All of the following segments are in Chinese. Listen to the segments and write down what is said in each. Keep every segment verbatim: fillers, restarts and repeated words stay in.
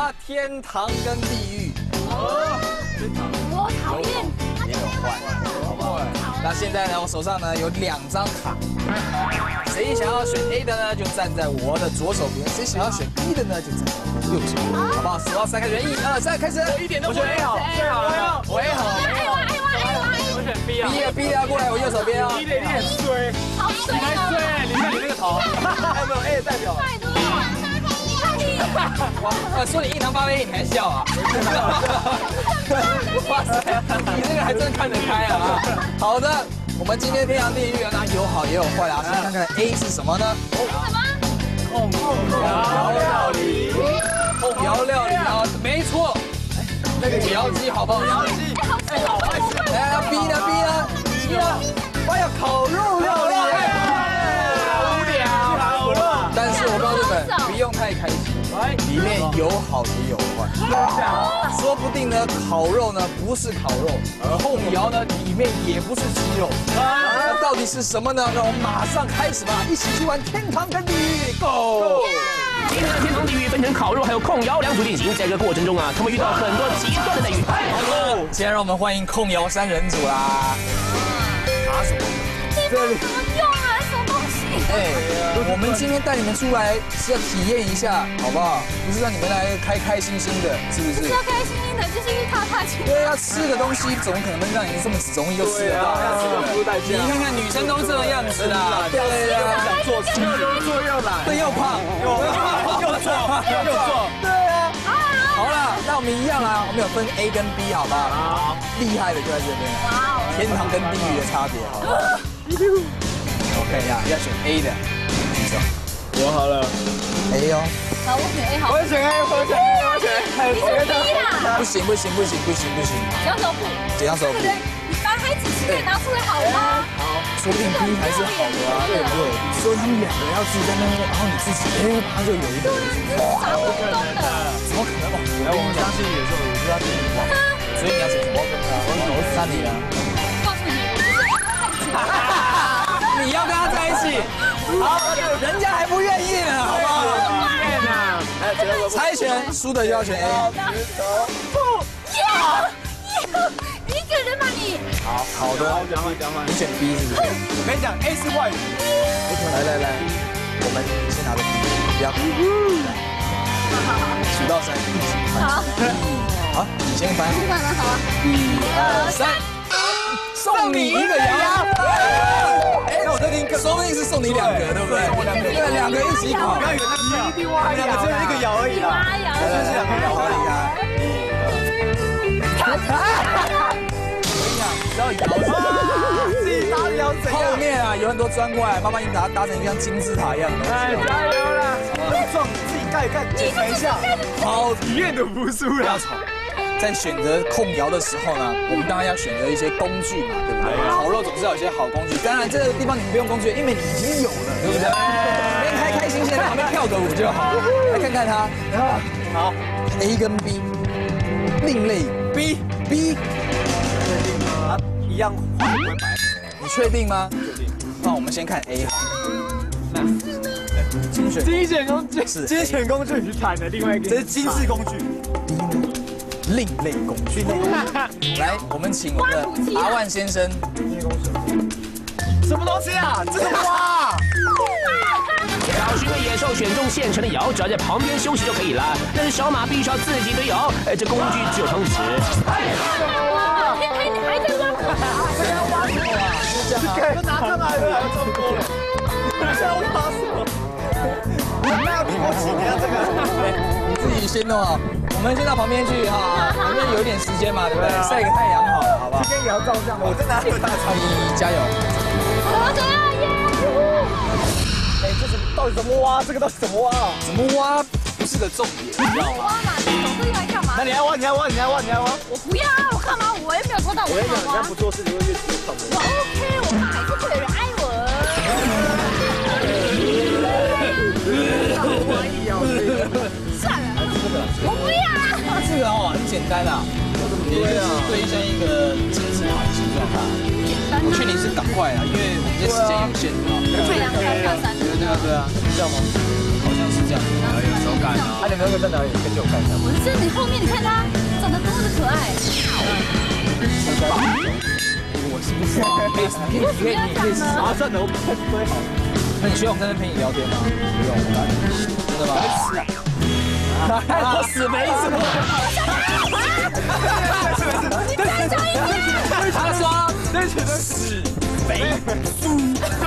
啦，天堂跟地狱。 哦， 我讨厌， 也有坏，好不好？那现在呢，我手上呢有两张卡，谁想要选 A 的呢，就站在我的左手边；谁想要选 B 的呢，就站在我的右手边，好不好？数到三开始，一二三，开始！ 一点都不 A 好，最好了， 我 A 好， 我选 B 啊 B 啊 B 啊，过来我右手边啊。 你脸很衰， 好水你还衰，你看你那个头，还有没有 A 的代表？ 太多了， 哇，我说你印堂发黑，你还笑啊？哇塞，你这个还真看得开啊！好的，我们今天天堂地狱啊，那有好也有坏啊。先看看 A 是什么呢？ 什么？ 控窑料理， 控窑料理啊，没错。那个窑鸡好不好？窑鸡， 哎，好吃， 来，B 呢 ？B 呢 ？B 呢？哎呀，烤肉料理。 无聊，好了。 但是我告诉你们，不用太开心。里面有好也有坏，说不定呢，烤肉呢不是烤肉，控窑呢里面也不是鸡肉，那到底是什么呢？让我们马上开始吧，一起去玩天堂跟地狱 ，Go！ 今天的天堂地狱分成烤肉还有控窑两组进行，在这个过程中啊，他们遇到很多极端的待遇。 现在让我们欢迎控窑三人组啦！拿什么？ 这里怎么用啊？什么东西？ 哎，我们今天带你们出来是要体验一下，好不好？不是让你们来开开心心的，是不是？ 要开心心的，就是去踏踏青。 对，要吃个东西，怎么可能让你这么容易就吃得到？你看看女生都这个样子啦，对呀， 想做事，做又懒， 对，又胖， 又又做又做， 对啊。好了，那我们一样啊，我们有分 A 跟 B， 好不好？好，厉害的就在这边， 哇哦， 天堂跟地狱的差别，好不好？我看一下，要选 A 的，举手。 我好了 A 哦。 好，我选 A 好。 我选 A， 我选 A， 我选 A， 你选 B 啦。 不行不行不行不行不行， 剪刀手布。 剪刀手布。 你把黑纸直接拿出来好了吗？ 好，说不定 B 还是好的啊，对不对？所以他们两个要自己在那边，然后你自己，哎，马上就有一个。 傻不懂的。 怎么可能？ 来，我们相信有时候我就要自己忘， 所以你要选什么？我那你呢？ 告诉你， 你要跟他在一起，好，人家还不愿意呢，好不好？猜拳输的就要选 A。 不要，一个人嘛你。 好，好的， 讲完讲完， 你选 B 是不是？ 我跟你讲 A 是外语， 来来来，我们先拿着 B， 不要。数到三，一起翻。 好， 好，你先翻。 吃饭了，好啊。 一二三，送你一个羊。哎，我在听，说不定是送你两个，对不对？对，两个一起烤。 不要以为那一定挖两个，只有一个咬而已啦。 妈呀！ 就是两个咬而已啊。 只要摇自己打摇怎样？ 后面啊有很多砖块，慢慢你把它搭成一个像金字塔一样的。 哎，加油啦！那么壮，自己盖一盖，检查一下。 好， 体验都不输了。 不要吵。在选择控窑的时候呢，我们当然要选择一些工具嘛，对不对？烤肉总是要有一些好工具。当然这个地方你们不用工具，因为你已经有了，对不对？边开开心心在旁边跳个舞就好。来看看他，好 ，A 跟 B， 另类 B B， 确定吗？一样画不会白。 你确定吗？ 确定。 那我们先看 A 好。那精选精选工具是精选工具是惨的，另外一个这是精致工具。 另类工具。来，我们请我们的阿万先生。 什么东西啊？这个哇！ 小型的野兽选中现成的窑，只要在旁边休息就可以了。但是小马必须要自己堆窑，哎，这工具只有汤匙。 还还还在挖坑啊！ 这个要挖什么啊？就拿上来了，还要这么多了。这要挖什么？那要比我起，你看这个。 你自己先弄好，我们先到旁边去哈，旁边有一点时间嘛，对不对？晒个太阳好了，好不好？ 今天也要照相，我在哪里？大超你加油！ 我怎样耶？ 哎，这是到底怎么挖？这个到底怎么挖？ 怎么挖不是个重点，你知道吗？ 挖嘛，你总是用来干嘛？ 那你还挖？你还挖？你还挖？你还挖？ 我不要啊！我干嘛？我又没有抽到，我我跟你讲，你这干嘛样不做事，你会越吃越痛的。 我 OK， 我们还是会有人爱我。算了，我不要啊！ 这个哦很简单啊，也就是对像一个金字塔的形状啊。我劝你是赶快啊，因为我们这时间有限啊。 太阳三跳三。 对啊对啊，是这样吗？好像是这样。 有手感啊！ 啊，你有没有三个在哪里？可以借我看一下吗？ 我是你后面，你看他长得多么的可爱。 我是不是？可以，可以，可以，你可以试试。 啊，算了，我开始堆好。 那你希望我在那陪你聊天吗？不用，真的吗？我死没死过。 你再讲一遍。 他说对不起，对不起。 肥猪。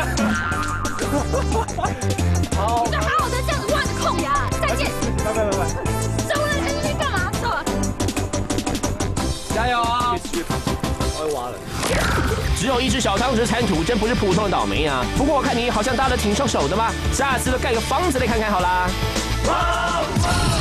好，你就好好的这样子挖着空牙。再见。 拜拜拜拜。 这我在那边干嘛？走啊！ 加油啊！ 我会挖了。 只有一只小汤匙铲土，真不是普通的倒霉啊！不过我看你好像搭的挺上手的嘛，下次都盖个房子来看看好啦。